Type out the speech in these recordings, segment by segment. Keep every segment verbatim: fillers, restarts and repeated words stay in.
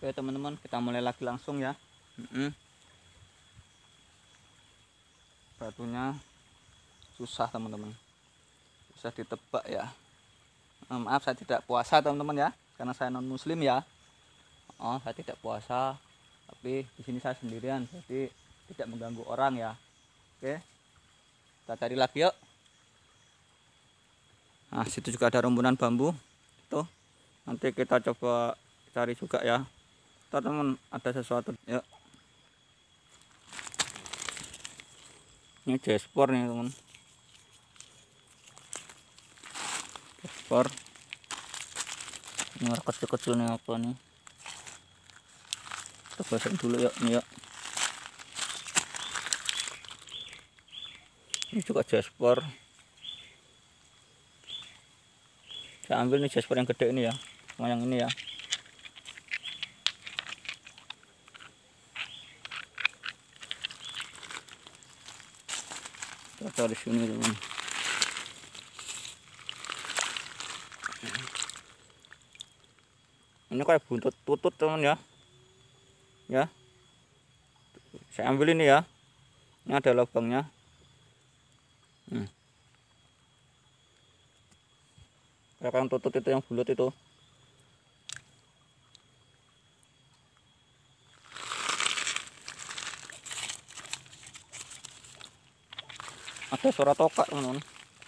Oke teman-teman, kita mulai lagi langsung ya. Mm-mm. Batunya susah teman-teman, susah ditebak ya. Eh, maaf saya tidak puasa teman-teman ya, karena saya non muslim ya. Oh saya tidak puasa, tapi di sini saya sendirian, jadi tidak mengganggu orang ya. Oke, kita cari lagi yuk. Nah situ juga ada rumpunan bambu tuh, nanti kita coba cari juga ya. Teman-teman ada sesuatu ya. Ini jaspor nih teman, jaspor. Ini kecil-kecil nih apa nih, kita basahin dulu ya. Ini ya, ini juga jaspor. Saya ambil nih jaspor yang gede ini ya, sama yang ini ya. Kita cari sini teman. Ini kayak buntut tutut teman ya. Ya, saya ambil ini ya. Ini ada lubangnya. Hmm. Kayak yang tutut itu, yang bulat itu. Ada suara tokak teman-teman.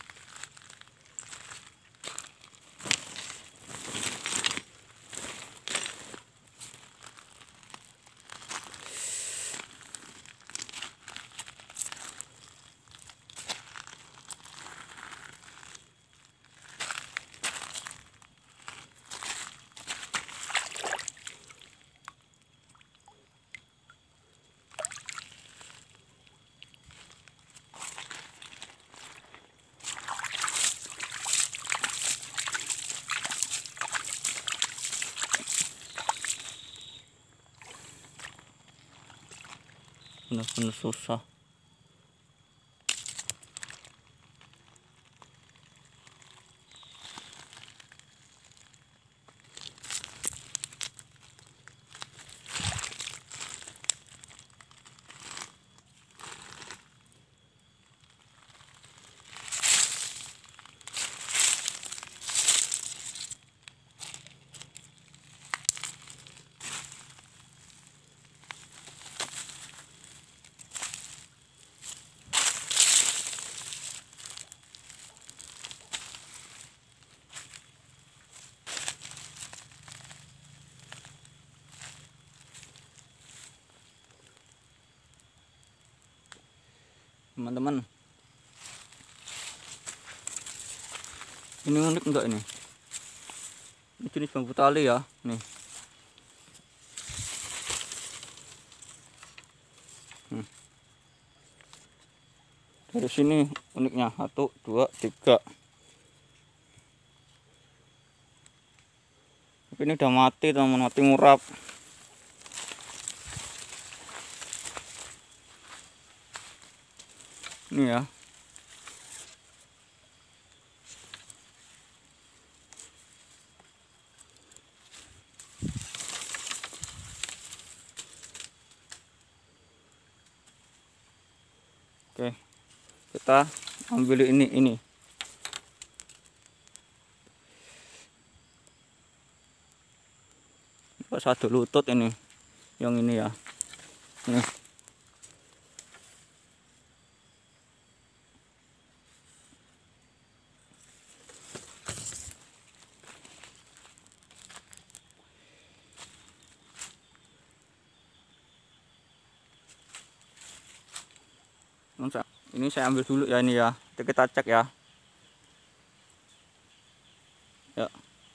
Benar-benar susah. Teman-teman, ini unik enggak ini? Ini jenis bambu tali ya, nih. Hmm. Dari sini uniknya, satu, dua, tiga. Tapi ini udah mati teman, mati ngurap. Ini ya. Oke, kita ambil ini ini. Satu lutut ini, yang ini ya. Nih. Ini saya ambil dulu ya ini ya. Kita cek ya. Ya.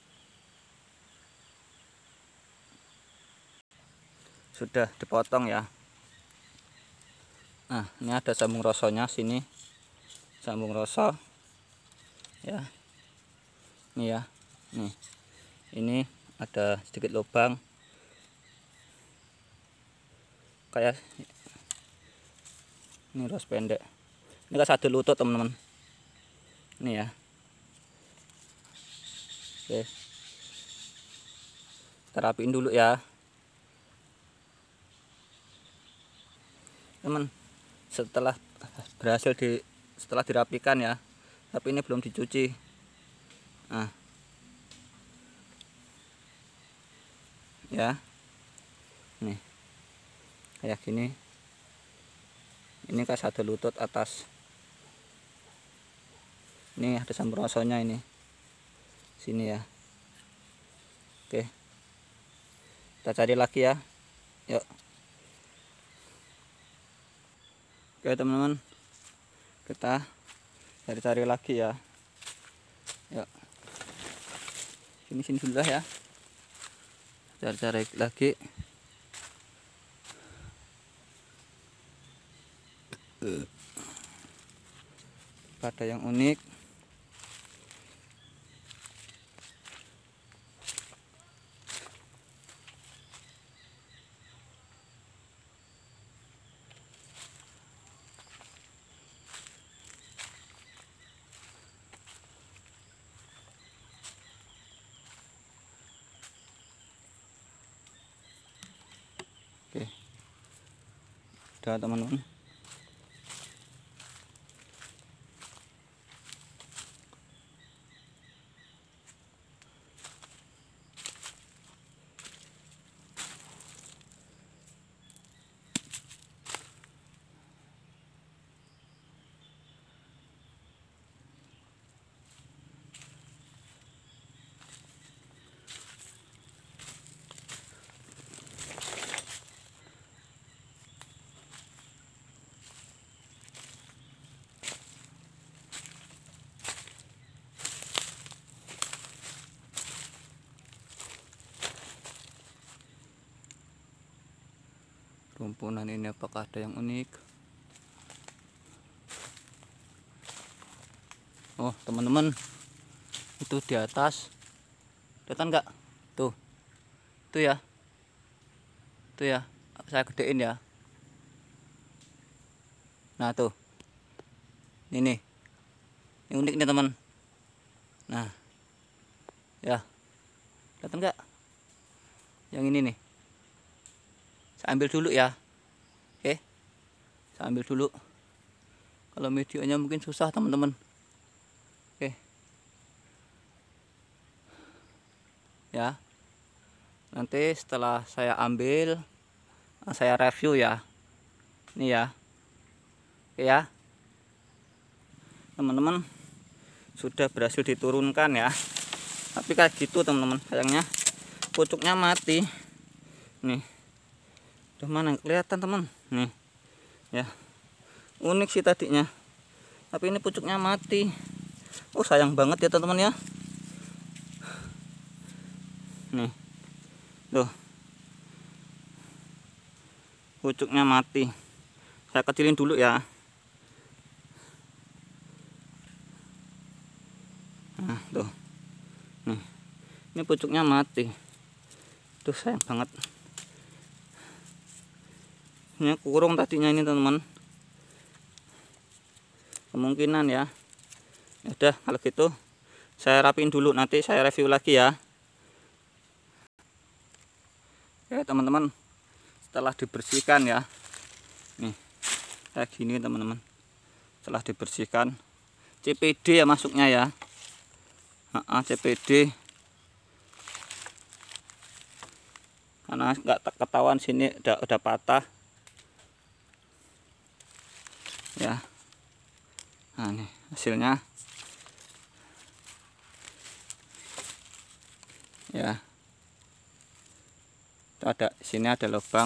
Sudah dipotong ya. Nah, ini ada sambung rosonya sini. Sambung roso. Ya. Ini ya. Nih. Ini ada sedikit lubang. Kayak ini ros pendek. Ini kan satu lutut teman-teman. Ini ya. Oke. Kita rapiin dulu ya. teman, setelah berhasil di setelah dirapikan ya, tapi ini belum dicuci. Nah ya, nih kayak gini. Ini kan satu lutut atas, ini ada samprosonya ini sini ya. Oke, kita cari lagi ya, yuk. Oke teman-teman, kita cari-cari lagi ya, yuk. Sini sini dulu ya, cari-cari lagi. Ada yang unik. Oke, udah teman-teman. Rumpunan ini apakah ada yang unik? Oh teman-teman, itu di atas, kelihatan nggak? Tuh, itu ya, itu ya, saya gedein ya. Nah tuh, ini, ini unik nih teman. Nah, ya, kelihatan nggak? Yang ini nih. Saya ambil dulu ya. Oke, saya ambil dulu. Kalau videonya mungkin susah teman-teman. Oke, ya, nanti setelah saya ambil, saya review ya. Ini ya. Oke ya, teman-teman, sudah berhasil diturunkan ya. Tapi kayak gitu teman-teman, sayangnya pucuknya mati. Nih, udah mana kelihatan teman, nih ya, unik sih tadinya, tapi ini pucuknya mati. Oh sayang banget ya teman-teman ya. Nih tuh, pucuknya mati. Saya kecilin dulu ya. Nah tuh, nih ini pucuknya mati. Tuh sayang banget. Ini kurung tadinya ini teman-teman, kemungkinan ya. Ya udah kalau gitu saya rapiin dulu, nanti saya review lagi ya. Ya teman-teman, setelah dibersihkan ya, nih kayak gini teman-teman. Setelah dibersihkan, C P D ya masuknya ya. Nah, C P D, karena nggak ketahuan sini udah udah patah ya. Nah ini hasilnya ya. Itu ada sini, ada lubang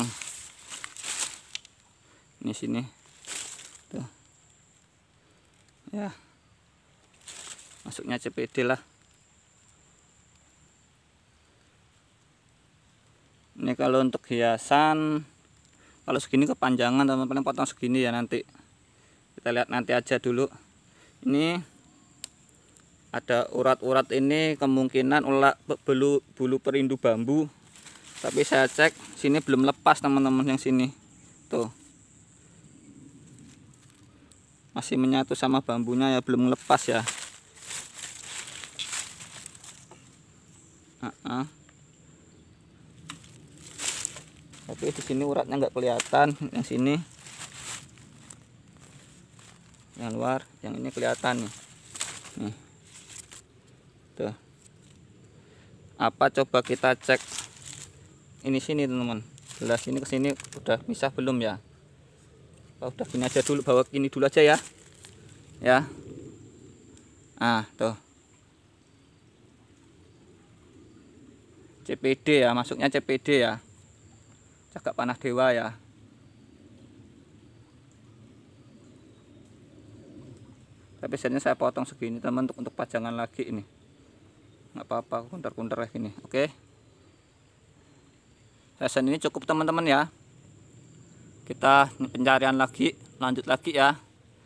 ini sini tuh ya, masuknya C P D lah. Ini kalau untuk hiasan, kalau segini kepanjangan teman-teman, potong segini ya, nanti kita lihat nanti aja dulu. Ini ada urat-urat, ini kemungkinan ulat bulu bulu perindu bambu, tapi saya cek sini belum lepas teman-teman, yang sini tuh masih menyatu sama bambunya ya, belum lepas ya. uh -uh. Tapi di sini uratnya nggak kelihatan, yang sini yang luar, yang ini kelihatan nih. Nih. Tuh. Apa coba kita cek ini sini teman-teman. Belah sini ke sini udah pisah belum ya? Oh, udah gini aja dulu, bawa gini dulu aja ya. Ya. Ah, tuh. C P D ya, masuknya C P D ya. Cagak panah dewa ya. Tapi setnya saya potong segini teman, untuk untuk pajangan lagi ini. Nggak apa-apa, kunter-kunter kayak gini. Oke. Season ini cukup teman-teman ya. Kita pencarian lagi, lanjut lagi ya.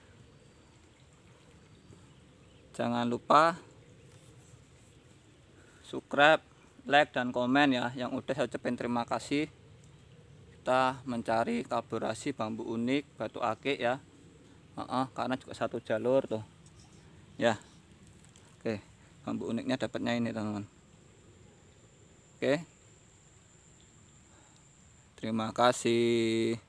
Jangan lupa subscribe, like, dan komen ya. Yang udah saya ucapin terima kasih. Kita mencari kolaborasi bambu unik batu akik ya. Uh -uh, karena juga satu jalur tuh ya. Oke, bambu uniknya dapatnya ini teman-teman. Oke, terima kasih.